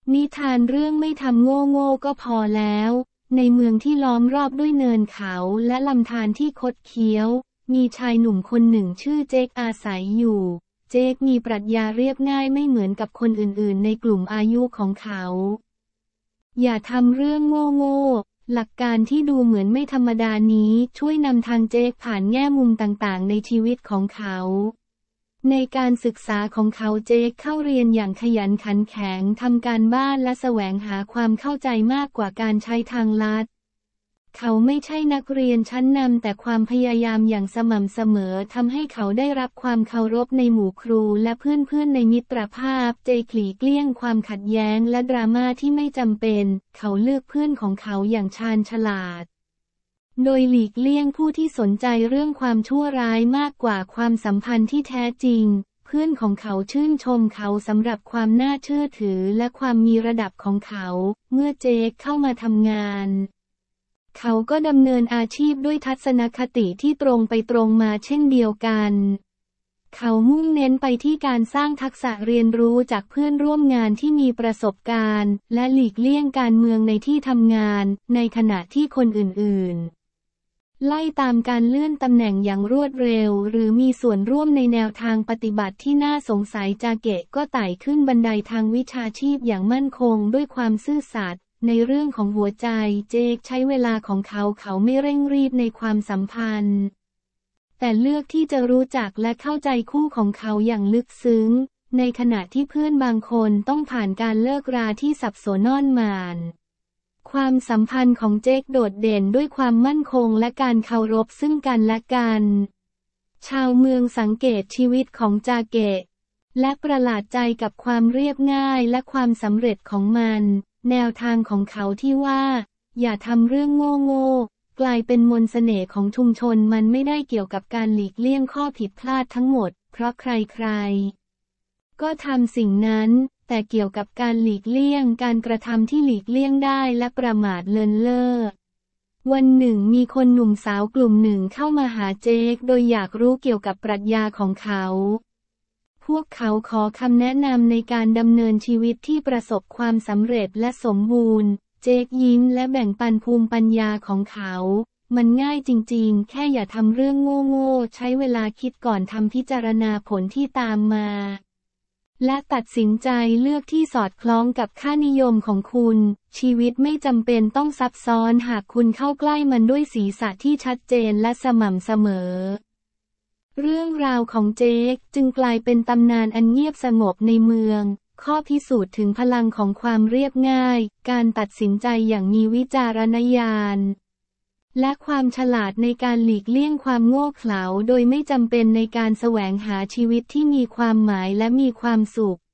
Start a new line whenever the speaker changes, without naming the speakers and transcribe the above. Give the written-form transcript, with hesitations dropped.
นิทานเรื่องไม่ทำโง่โง่ก็พอแล้ว ในเมืองที่ล้อมรอบด้วยเนินเขาและลำธารที่คดเคี้ยว มีชายหนุ่มคนหนึ่งชื่อเจคอาศัยอยู่ เจคมีปรัชญาเรียบง่ายไม่เหมือนกับคนอื่นๆในกลุ่มอายุของเขา อย่าทำเรื่องโง่ๆ หลักการที่ดูเหมือนไม่ธรรมดานี้ช่วยนำทางเจคผ่านแง่มุมต่างๆในชีวิตของเขา ในการศึกษาของเขาเจคเข้าเรียนอย่างขยันขันแข็งทำการบ้านและแสวงหาความเข้าใจมากกว่าการใช้ทางลัด เขาไม่ใช่นักเรียนชั้นนำแต่ความพยายามอย่างสม่ำเสมอทำให้เขาได้รับความเคารพในหมู่ครูและเพื่อนๆในมิตรภาพเจคหลีกเลี่ยงความขัดแย้งและดราม่าที่ไม่จำเป็นเขาเลือกเพื่อนของเขาอย่างชาญฉลาดโดยหลีกเลี่ยงผู้ที่สนใจเรื่องความชั่วร้ายมากกว่าความสัมพันธ์ที่แท้จริงเพื่อนของเขาชื่นชมเขาสำหรับความน่าเชื่อถือและความมีระดับของเขาเมื่อเจคเข้ามาทำงานเขาก็ดำเนินอาชีพด้วยทัศนคติที่ตรงไปตรงมาเช่นเดียวกันเขามุ่งเน้นไปที่การสร้างทักษะเรียนรู้จากเพื่อนร่วมงานที่มีประสบการณ์และหลีกเลี่ยงการเมืองในที่ทำงานในขณะที่คนอื่นๆไล่ตามการเลื่อนตำแหน่งอย่างรวดเร็วหรือมีส่วนร่วมในแนวทางปฏิบัติที่น่าสงสัยจาเกะก็ไต่ขึ้นบันไดทางวิชาชีพอย่างมั่นคงด้วยความซื่อสัตย์ในเรื่องของหัวใจเจคใช้เวลาของเขาไม่เร่งรีบในความสัมพันธ์แต่เลือกที่จะรู้จักและเข้าใจคู่ของเขาอย่างลึกซึ้งในขณะที่เพื่อนบางคนต้องผ่านการเลิกราที่สับสนน่อนหม่านความสัมพันธ์ของเจคโดดเด่นด้วยความมั่นคงและการเคารพซึ่งกันและกันชาวเมืองสังเกตชีวิตของจาเกะและประหลาดใจกับความเรียบง่ายและความสำเร็จของมันแนวทางของเขาที่ว่าอย่าทำเรื่องโง่ๆกลายเป็นมนต์เสน่ห์ของชุมชนมันไม่ได้เกี่ยวกับการหลีกเลี่ยงข้อผิดพลาดทั้งหมดเพราะใครๆก็ทำสิ่งนั้นแต่เกี่ยวกับการหลีกเลี่ยงการกระทำที่หลีกเลี่ยงได้และประมาทเลินเล่อวันหนึ่งมีคนหนุ่มสาวกลุ่มหนึ่งเข้ามาหาเจคโดยอยากรู้เกี่ยวกับปรัชญาของเขาพวกเขาขอคำแนะนำในการดำเนินชีวิตที่ประสบความสำเร็จและสมบูรณ์เจคยิ้มและแบ่งปันภูมิปัญญาของเขามันง่ายจริงๆแค่อย่าทำเรื่องโง่ๆใช้เวลาคิดก่อนทำพิจารณาผลที่ตามมาและตัดสินใจเลือกที่สอดคล้องกับค่านิยมของคุณชีวิตไม่จำเป็นต้องซับซ้อนหากคุณเข้าใกล้มันด้วยศีรษะที่ชัดเจนและสม่ำเสมอเรื่องราวของเจคจึงกลายเป็นตำนานอันเงียบสงบในเมืองข้อพิสูจน์ถึงพลังของความเรียบง่ายการตัดสินใจอย่างมีวิจารณญาณและความฉลาดในการหลีกเลี่ยงความโง่เขลาโดยไม่จำเป็นในการแสวงหาชีวิตที่มีความหมายและมีความสุข